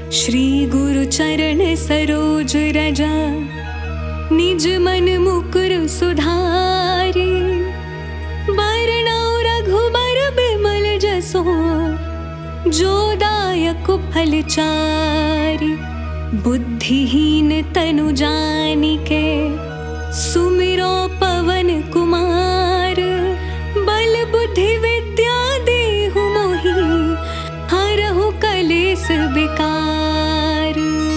श्री गुरु चरण सरोज रजा, निज मन मुकुर सुधारी। बरनौ रघुबर बिमल जसो, जो दायक फल चारि। बुद्धिहीन तनु जानिके, सुमिरो पवन कुमार। बल बुद्धि विद्या देहु मोहि, हरहु कलेस विकार।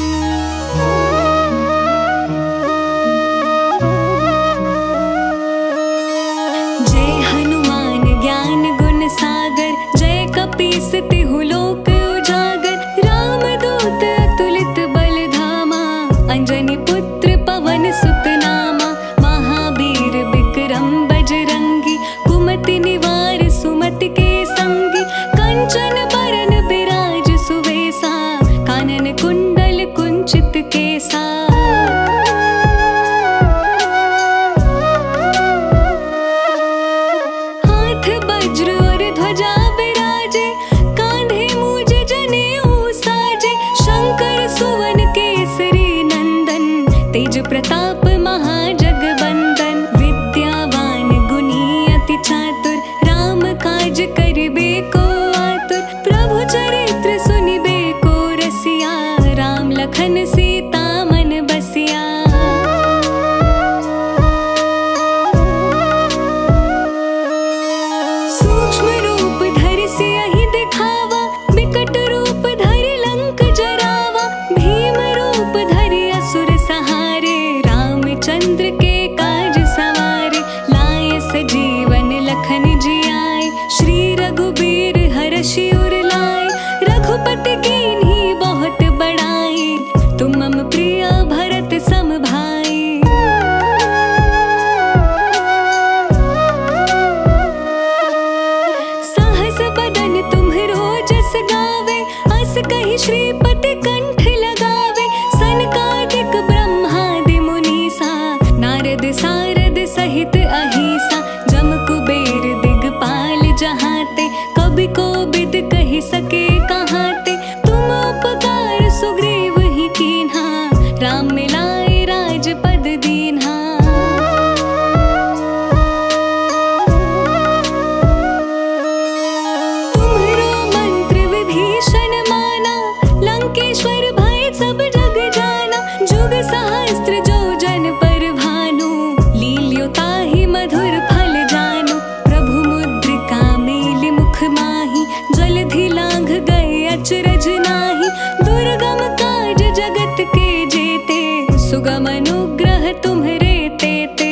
जय हनुमान ज्ञान गुण सागर, जय कपीस तिहु लोक उजागर। रामदूत अतुलित बल धामा, अंजनी पुत्र पवन सुत नामा। महावीर विक्रम बजरंगी, कुमति निवार सुमति के संगी। कंचन बरन बिराज सुवेसा, कानन कुंडल कुंचित केसा। हाथ वज्र और ध्वजा बिराजे, कांधे मूज जनेऊ साजे। शंकर सुवन केसरी नंदन, तेज प्रताप महाजगबंदन। विद्यावान गुणी अति चातुर, राम काज करिबे को आतुर। प्रभु चरित्र सुनिबे को रसिया, राम लखन सीता मन बसिया। सूक्ष्म रूप धरि सियहि दिखावा, विकट रूप धरि लंक जरावा। भीम रूप धरि असुर सहारे, रामचंद्र के काज सवारे। लाए सजीवन लखन जियाए, श्री रघुबीर हरषि उर लाए। रघुपति कीन्ही बहुत बड़ाई, तुम मम प्रिय भरत सम भाई। सहस बदन तुम्हरो जस गावे, अस कहि श्रीपति कंठ लगावे। सनकादिक ब्रह्मादि मुनीसा, नारद सारद सहित अहिसा। जम कुबेर दिगपाल जहाते, कवि कोविद कहि सके कहाते। तुम उपकार सुग्रीव ही कीन्हा, राम मिलाए राजपद दीन्हा। तुम्हरो मंत्र विभीषण माना, लंकेश्वर भय सब जग जाना। जुग सहस्त्र जो जन पर भानु, लील्यो ताहि मधुर फल जानु। प्रभु मुद्रिका मेलि मुख माहि, जलधि लांघ गए अचरज नाही। दुर्गम काज जगत के जेते, सुगम अनुग्रह तुम्हरे तेते।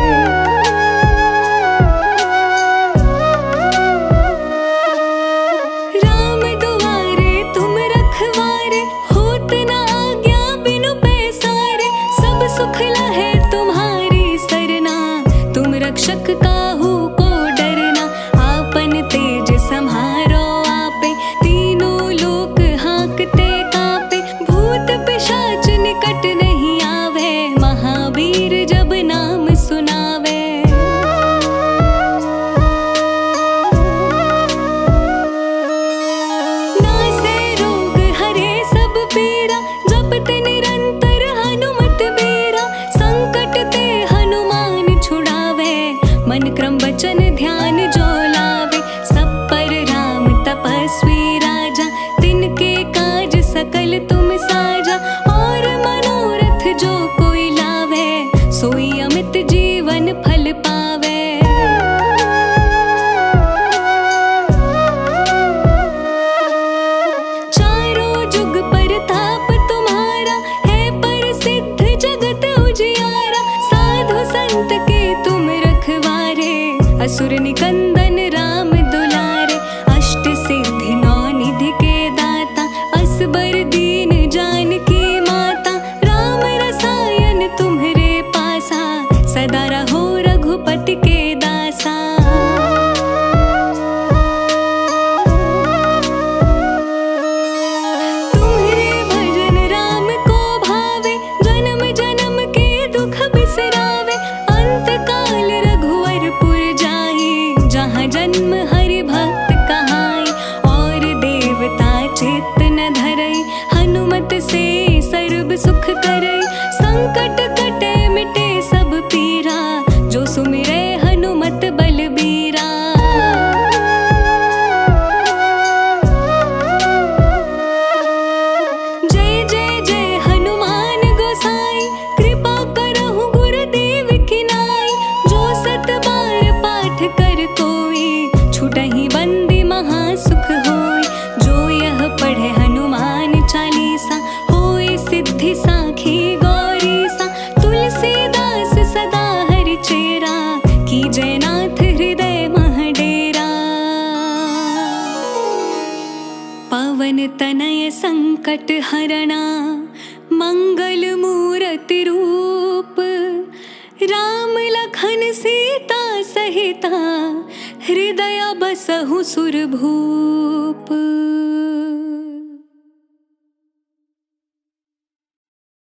राम दुआरे तुम रखवारे, होत न आज्ञा बिनु पैसारे। सब सुख लहे तुम्हारी सरना, तुम रक्षक काहू को डरना। आपन तेज सम्हारो आपे, तीनों लोक हांकते कांपे। भूत पिशाच निकट नहीं आवे, महावीर जब नाम सुनावे। नासे रोग हरे सब पीरा, जपत निरंतर हनुमत बीरा। संकट ते हनुमान छुड़ावे, मन क्रम वचन ध्यान जो लावे। सब पर राम तपस्वी राजा, तिनके काज सकल तुम साजा। और मनोरथ जो कोई लावे, सोई अमित जीवन फल पावे। चारों जुग परताप तुम्हारा, है प्रसिद्ध जगत उजियारा। साधु संत के तुम रखवारे, असुर निकंदन राम दुलारे। अष्ट सिद्धि नौ निधि के दाता, असबर दीन जानकी माता। राम रसायन तुम्हरे पासा, सदा रहो रघुपति के दासा। तुम्हरे भजन राम को भावे, जन्म जन्म के दुख बिसरावे। अंत काल रघुवरपुर जाहि, जहाँ जन्म हरि भक्त कहाई। और देवता चित्त न धरई, हनुमत से सर्व सुख करे, संकट कटे मिटे सब पीरा, जो सुमिरे हनुमत बलबीरा। जय जय जय हनुमान गोसाई, कृपा करहु गुरुदेव की नाई। जो सत बार पाठ कर कोई, छूटहि बंदी महासुख होय। जो यह पढ़े हनुमान चालीसा, होय सिद्धि साखी गौरी सा। तुलसीदास सदा हरि चेरा, की जयनाथ हृदय मह डेरा। पवन तनय संकट हरणा, मंगल मूरति रूप। राम लखन सीता सहिता, हृदय बसहु सुरभूप।